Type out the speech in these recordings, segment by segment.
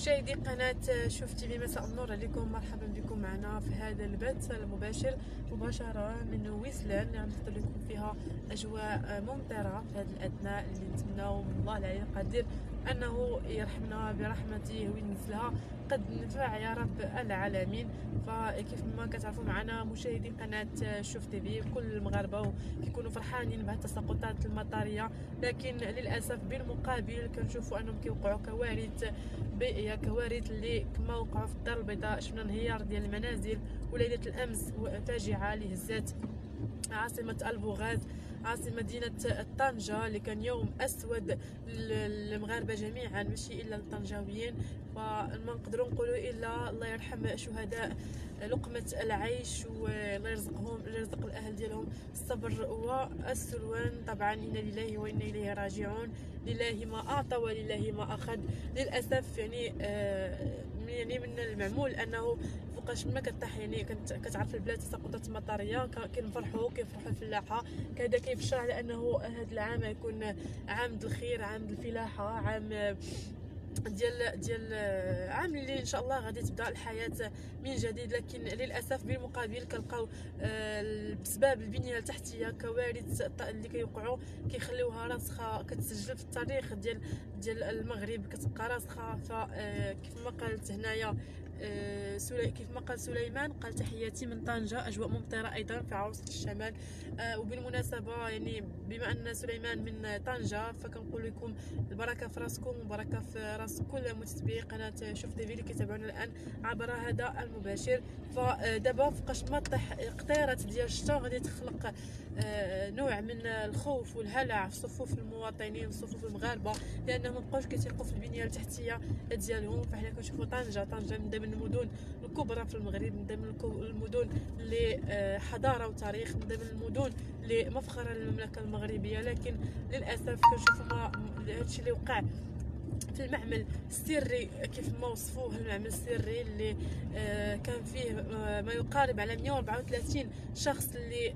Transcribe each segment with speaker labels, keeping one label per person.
Speaker 1: مشاهدي قناة شوف تيفي، مساء النور عليكم، مرحبا بكم معنا في هذا البث المباشر مباشرة من ويسلان اللي غنحضر لكم فيها أجواء ممطرة في هذه الأثناء اللي نتمناو من الله العلي القدير أنه يرحمنا برحمته وينزلها قد نفع يا رب العالمين. فكيف ما كتعرفوا معنا مشاهدي قناة شوف تيفي، كل المغاربة كيكونوا فرحانين بهذه التساقطات المطرية، لكن للأسف بالمقابل كنشوفوا أنهم كيوقعوا كوارث بيئية، كوارث اللي كما وقعوا في الدار البيضاء. شفنا انهيار ديال المنازل، وليلة الأمس فاجعة اللي هزات عاصمة البوغاز، عاصمة مدينة طنجة، اللي كان يوم أسود للمغاربة جميعا ماشي إلا الطنجاويين. فما نقدروا نقولوا إلا الله يرحم شهداء لقمة العيش، والله يرزق الأهل ديالهم الصبر والسلوان. طبعا إنا لله وإنا إليه راجعون، لله ما أعطى ولله ما أخذ. للأسف يعني من المعمول أنه فوقاش ما كطيح، يعني كتعرف البلاد تساقطات مطريه كيفرحوا الفلاحه، كذا كيبشر على انه هذا العام يكون عام الخير، عام الفلاحه، عام ديال عام اللي ان شاء الله غادي تبدا الحياه من جديد. لكن للاسف بالمقابل كنلقاو بسبب البنيه التحتيه كوارث اللي كيوقعوا كيخليوها راسخه، كتسجل في التاريخ ديال المغرب، كتبقى راسخه. فكيف ما قالت هنايا كيف ما قال سليمان، قال تحياتي من طنجة، أجواء ممطرة أيضا في عروسة الشمال. وبالمناسبة يعني بما أن سليمان من طنجة فكنقول لكم البركة في راسكم وبركة في راس كل متتبعي قناة شوف تيفي اللي كيتابعونا الآن عبر هذا المباشر. فدابا فوقاش ما طيح قطيرات ديال الشتا غادي تخلق نوع من الخوف والهلع في صفوف المواطنين، صفوف المغاربة، لأنهم مبقاوش كيثيقوا في البنية التحتية ديالهم. فحنا كنشوفوا طنجة من ضمن المدن الكبرى في المغرب، من ضمن المدن اللي حضاره وتاريخ، من ضمن المدن اللي مفخره للمملكه المغربيه. لكن للاسف كنشوفوا هادشي اللي وقع في المعمل السري، كيف ما وصفوه المعمل السري اللي كان فيه ما يقارب على 134 شخص اللي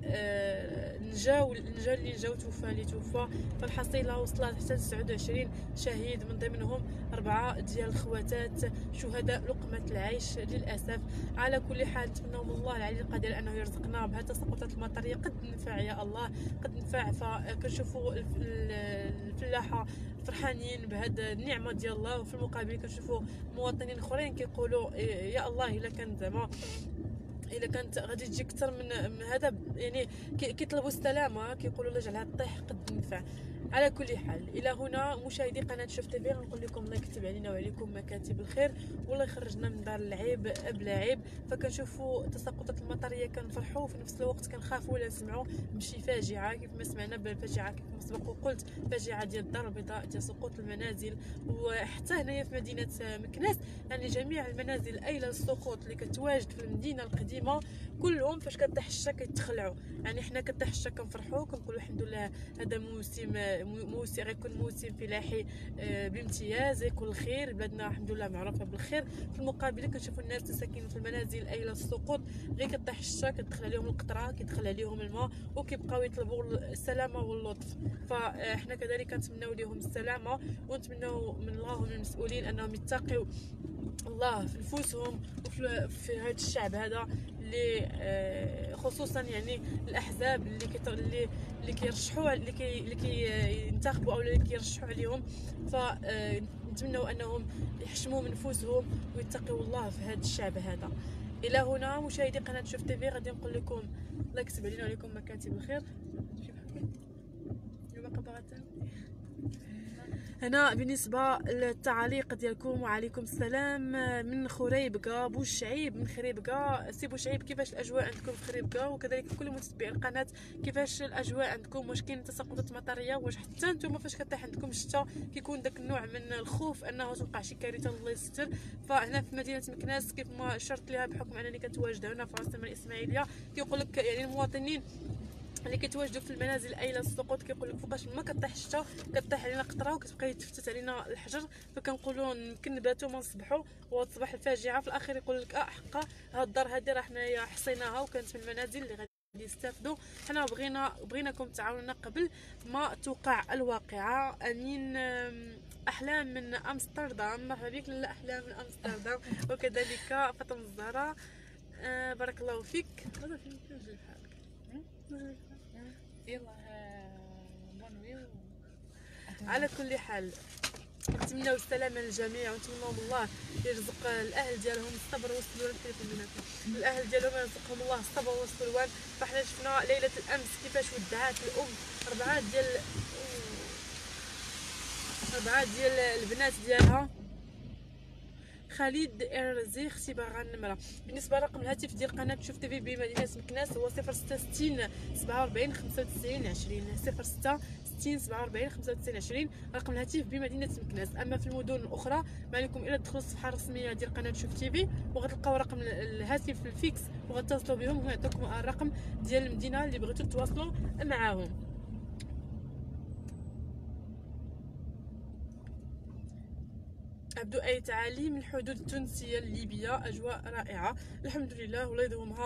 Speaker 1: نجاو توفى. فالحصيله وصلت حتى 29 شهيد، من ضمنهم 4 ديال الخواتات شهداء لقمه العيش للاسف. على كل حال نتمنوا من الله العلي القدير انه يرزقنا بهذه التساقطات المطريه قد نفع يا الله، قد نفع. فكنشوفوا الفلاحه فرحانين بهذا النعمه ديال الله، وفي المقابل كنشوفوا مواطنين اخرين كيقولوا يا الله الا كان زعما الا كانت غادي تجي اكثر من هذا، يعني كيطلبوا السلامه، كيقولوا الله يجعلها طيح قد نفع. على كل حال الى هنا مشاهدي قناه شوف تيفي غنقول لكم الله يكتب علينا وعليكم مكاتب الخير، والله يخرجنا من دار العيب بلا عيب. فكنشوفوا التساقطات المطريه كنفرحوا، وفي نفس الوقت كنخافوا ولا نسمعوا بشي فاجعه كيف ما سمعنا بالفاجعه كيف ما سبق وقلت، فاجعه ديال الدار البيضاء، ديال سقوط المنازل. وحتى هنايا في مدينه مكناس يعني جميع المنازل ايله السقوط اللي كتواجد في المدينه القديمه كلهم فاش كطيح الشتا كيتخلعوا. يعني حنا كطيح الشتا كنفرحوا كنقولوا الحمد لله هذا موسم غيكون موسم فلاحي بامتياز، يكون الخير، بلادنا الحمد لله معروفه بالخير. في المقابل كنشوفوا الناس ساكنين في المنازل ايله السقوط، غير كطيح الشتا كتدخل عليهم القطره، كيدخل عليهم الماء، وكيبقاو يطلبوا السلامه واللطف. فاحنا كذلك كنتمناو لهم السلامه، ونتمناو من الله ومن المسؤولين انهم يتقوا الله في نفوسهم وفي هذا الشعب هذا اللي خصوصا يعني الاحزاب اللي كيرشحوا اللي كينتخبوا او اللي كيرشحوا عليهم. فنتمنوا انهم يحشموا من نفوسهم ويتقوا الله في هذا الشعب هذا. الى هنا مشاهدي قناه شوف تيفي غادي نقول لكم الله يكتب علينا وعليكم مكاتب الخير. هنا بالنسبه للتعاليق ديالكم، وعليكم السلام من خريبكه، بوشعيب من خريبكه. سي بوشعيب كيفاش الاجواء عندكم في خريبكه؟ وكذلك كل متتبعي القناه كيفاش الاجواء عندكم؟ واش كاين تساقطات مطريه؟ واش حتى نتوما فاش كطيح عندكم الشتا كيكون داك النوع من الخوف انه توقع شي كارثه الله يستر؟ فهنا في مدينه مكناس كيف ما اشرت لها بحكم انني كنتواجد هنا في عاصمه الاسماعيليه، كيقول لك يعني المواطنين اللي كيتواجدوا في المنازل ايله السقوط كيقول لك فوقاش ما كطيح الشتا كطيح علينا قطره وكتبقى يتفتت علينا الحجر، فكنقولوا يمكن نباتوا ما نصبحوا وتصبح الفاجعه. في الاخير يقول لك حقا هاد الدار هذه راه حنايا حصيناها وكانت من المنازل اللي يستافدوا. حنا بغيناكم تعاونونا قبل ما توقع الواقعه. امين احلام من امستردام، مرحبا بك لاله احلام من امستردام، وكذلك فاطمه الزهراء. بارك الله فيك. هذا فين نجي بحالك
Speaker 2: يلا بونوي.
Speaker 1: على كل حال نتمنوا السلامه للجميع، ونتمنوا الله يرزق الاهل ديالهم الصبر والسلوان. الاهل ديالهم يرزقهم الله الصبر والسلوان. فاحنا شفنا ليله الامس كيفاش ودعات الام اربعه ديال البنات ديالها. خالد ارزي اختي باغا النمره. بالنسبه لرقم الهاتف ديال قناه شوف تي في بمدينه مكناس هو 0660 47 95 20 0660 47 95 20 رقم الهاتف بمدينه مكناس. اما في المدن الاخرى ما عليكم الا تدخلوا الصفحه الرسميه ديال قناه شوف تي في وغتلقاو رقم الهاتف الفيكس وغتصلوا بهم ويعطيكم الرقم ديال المدينه اللي بغيتوا تواصلوا معاهم. عبدو أي تعالي من الحدود التونسية الليبية. أجواء رائعة الحمد لله، والله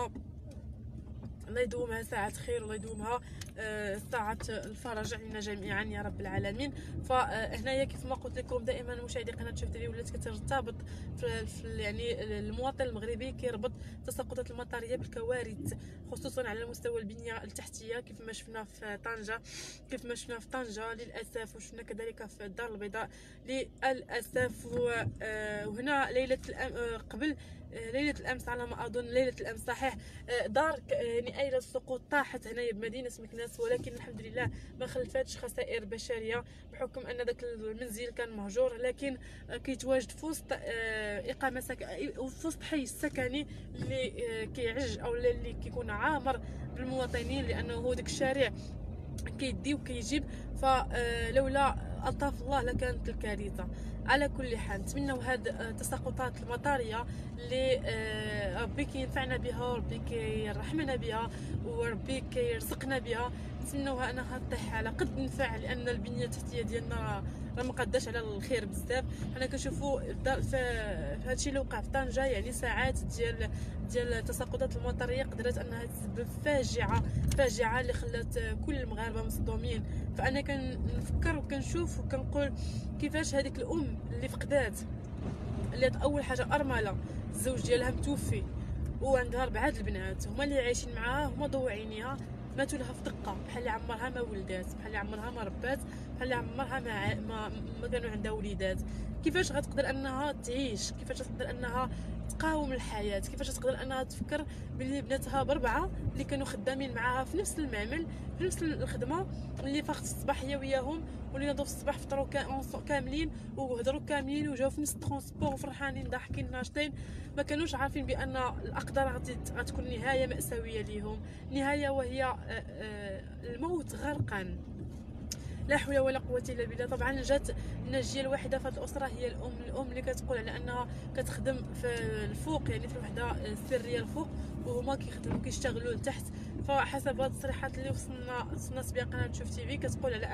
Speaker 1: يدومها ساعة خير، والله يدومها ساعة الفرج علينا جميعا يا رب العالمين. فهنايا كيف ما قلت لكم دائما مشاهدي قناه شوف تي في ولات كترتبط في يعني المواطن المغربي كيربط التساقطات المطريه بالكوارث، خصوصا على مستوى البنيه التحتيه كيف ما شفنا في طنجه للاسف، وشفنا كذلك في الدار البيضاء للاسف. وهنا قبل ليله الامس على ما اظن، ليله الامس صحيح، دار يعني ايله السقوط طاحت هنايا بمدينه مكناس، ولكن الحمد لله ما خلفتش خسائر بشريه بحكم ان ذاك المنزل كان مهجور، لكن كيتواجد في وسط اقامه في وسط حي سكني اللي كيعج او اللي كيكون عامر بالمواطنين، لانه هو داك الشارع كيدي وكيجيب، فلولا الطاف الله لكانت الكارثه. على كل حال نتمنوا هاد التساقطات المطريه اللي ربي كينفعنا بها وربي كيرحمنا بها وربي كيرزقنا بها، نتمنوها انها تطيح على قد النفع، لان البنيه التحتيه ديالنا راه ما قاداش على الخير بزاف. حنا كنشوفوا في هادشي اللي وقع في طنجه، يعني ساعات ديال التساقطات المطريه قدرت انها تسبب فاجعه اللي خلات كل المغاربه مصدومين. فانا كنفكر وكنشوف وكنقول كيفاش هذيك الام اللي فقدات، اللي اول حاجه ارمله، الزوج ديالها متوفي وعندها 4 البنات هما اللي عايشين معاها، هما ضو عينيها، ماتوا لها في دقه، بحال اللي عمرها ما ولدات، بحال اللي عمرها ما ربات، بحال اللي عمرها ما كانوا عندها وليدات. كيفاش غتقدر انها تعيش؟ كيفاش تقدر انها تقاوم الحياه؟ كيفاش تقدر انها تفكر بلي بناتها ب4 اللي كانوا خدامين معاها في نفس المعمل في نفس الخدمه، اللي فاخت الصباح هي وياهم، واللي نوضوا في الصباح فطروا كاملين وهضروا كاملين وجاو في نفس الترونسبور وفرحانين ضاحكين ناشطين، ما كانوش عارفين بان الاقدار غتكون نهايه ماساويه ليهم، نهايه وهي الموت غرقا. لا حول ولا قوه الا بالله. طبعا جات الناجيه الوحيده في هذه الاسره هي الام اللي كتقول على انها كتخدم في الفوق، يعني في الوحده السريه الفوق، وهما كيشتغلوا لتحت. فحسب هاد التصريحات اللي وصلنا بها قناه شوف تي في، كتقول على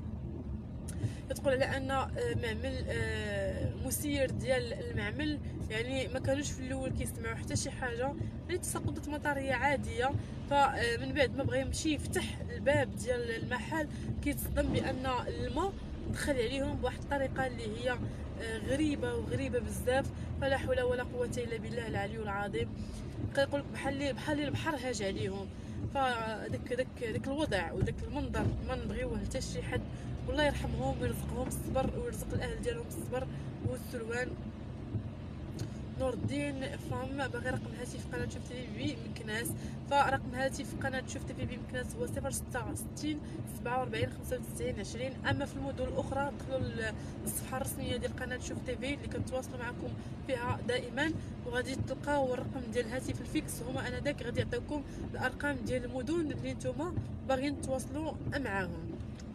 Speaker 1: ان معمل مسير ديال المعمل يعني ما كانوش في الاول كيسمعوا حتى شي حاجه، يعني تساقطات مطريه عاديه. فمن بعد ما بغى يمشي يفتح الباب ديال المحل كيتصدم بان الماء دخل عليهم بواحد الطريقه اللي هي غريبه بزاف. فلا حول ولا قوه الا بالله العلي العظيم. كيقول لك بحال البحر هاج عليهم. فداك الوضع وداك المنظر ما نبغيوه حتى شي حد، والله يرحمهم ويرزقهم الصبر ويرزق الاهل ديالهم الصبر والسلوان. نور الدين فهم باغي رقم الهاتف قناه شوف تي في مكناس. فرقم هاتف قناه شوف تي في مكناس هو 0660 47 95 20. اما في المدن الاخرى دخلوا للصفحه الرسميه ديال قناه شوف تي في اللي كنتواصلوا معكم فيها دائما، وغادي تلقاو الرقم ديال الهاتف الفيكس، هما انذاك غادي يعطيوكم الارقام ديال المدن اللي نتوما باغيين تواصلوا معاهم.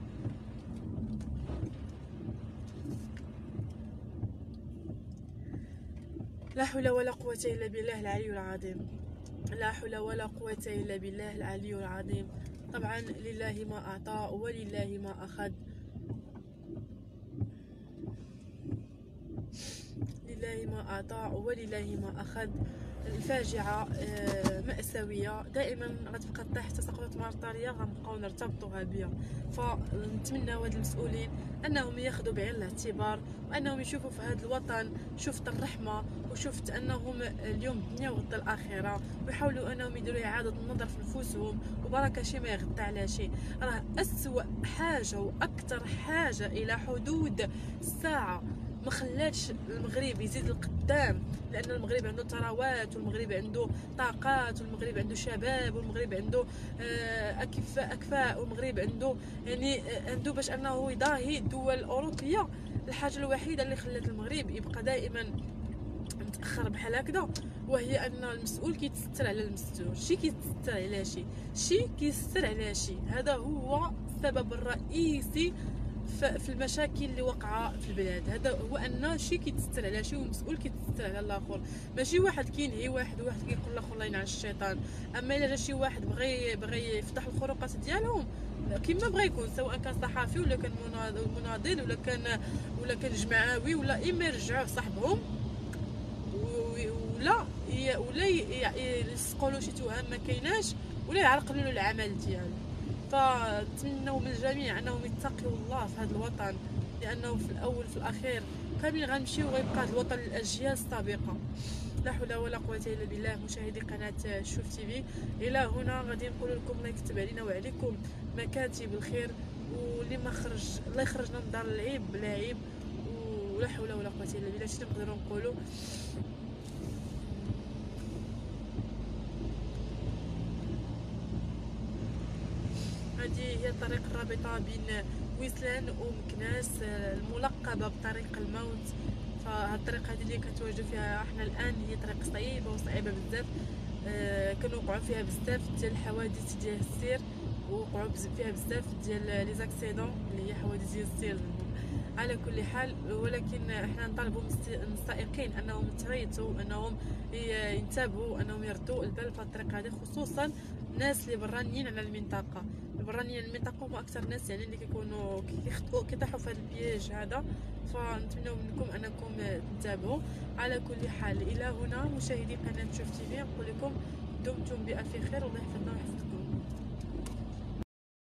Speaker 1: لا حول ولا قوة إلا بالله العلي العظيم. لا حول ولا قوة إلا بالله العلي العظيم. طبعا لله ما أعطى ولله ما أخذ، لله لله ما أعطى ولله ما أخذ. الفاجعة مأساوية، دائما غتبقى طيح حتى سقطت مرطارية غنبقاو نرتبطوها بها. فنتمناو هاد المسؤولين انهم ياخذوا بعين الاعتبار، وانهم يشوفوا في هذا الوطن شفت الرحمه، وشفت انهم اليوم الدنيا وغدا الاخره، ويحاولوا انهم يديروا اعاده النظر في نفوسهم، وبركه شي ما يغطى على شي. راه اسوأ حاجه واكثر حاجه الى حدود الساعه ما خلاتش المغرب يزيد القدام، لان المغرب عنده ثروات، والمغرب عنده طاقات، والمغرب عنده شباب، والمغرب عنده اكفاء، والمغرب عنده يعني عنده باش انه يضاهي الدول الاوروبيه. الحاجه الوحيده اللي خلات المغرب يبقى دائما متاخر بحال هكذا وهي ان المسؤول كيتستر على المستور، شي كيتستر على شي كيستر على شي. هذا هو السبب الرئيسي في المشاكل اللي وقعه في البلاد. هذا هو ان شي كيتستر على شي، والمسؤول كيتستر على الاخر. ماشي واحد كينهي واحد وواحد كيقول الاخر الله ينعس الشيطان. اما الا جا شي واحد بغى يفتح الخروقات ديالهم كما بغى يكون، سواء كان صحفي ولا كان مناضل ولا كان جمعوي، ولا اما يرجعوه صاحبهم ولا يلصقوا له شي تهم ما كايناش، ولا يعرقلوا له العمل ديالو. فنتمنوا من الجميع انهم يتقوا الله في هذا الوطن، لانه في الاول في الاخير كاملين غنمشيو وغيبقى هذا الوطن للاجيال السابقه. لا حول ولا قوه الا بالله. مشاهدي قناه شوف تي في، الى هنا غادي نقول لكم الله يكتب علينا وعليكم مكاتب الخير، واللي ما خرج الله يخرجنا من دار العيب بلا عيب، ولا حول ولا قوه الا بالله. شنو نقدروا نقولوا؟ هذه هي الطريق الرابطه بين ويسلان ومكناس، الملقبه بطريق الموت. فهاد الطريق هذه اللي كنتواجدوا فيها احنا الان هي طريق صعيبه بزاف. كنوقعوا فيها بزاف ديال الحوادث ديال السير، ووقعوا فيها بزاف ديال لي زاكسيدون اللي هي حوادث ديال السير. على كل حال، ولكن احنا نطالبوا من السائقين انهم يتريثوا، انهم ينتبهوا، انهم يردوا البال في الطريق هذه، خصوصا الناس اللي برانيين على المنطقه. البرانيين المنطقه هما اكثر ناس يعني اللي كيكونوا كيطيحوا في هذا البياج هذا. فنتمنوا منكم انكم تنتبهوا. على كل حال، الى هنا مشاهدي قناه شوف تي في، نقول لكم دمتم بالف خير، والله يحفظنا ويحفظكم.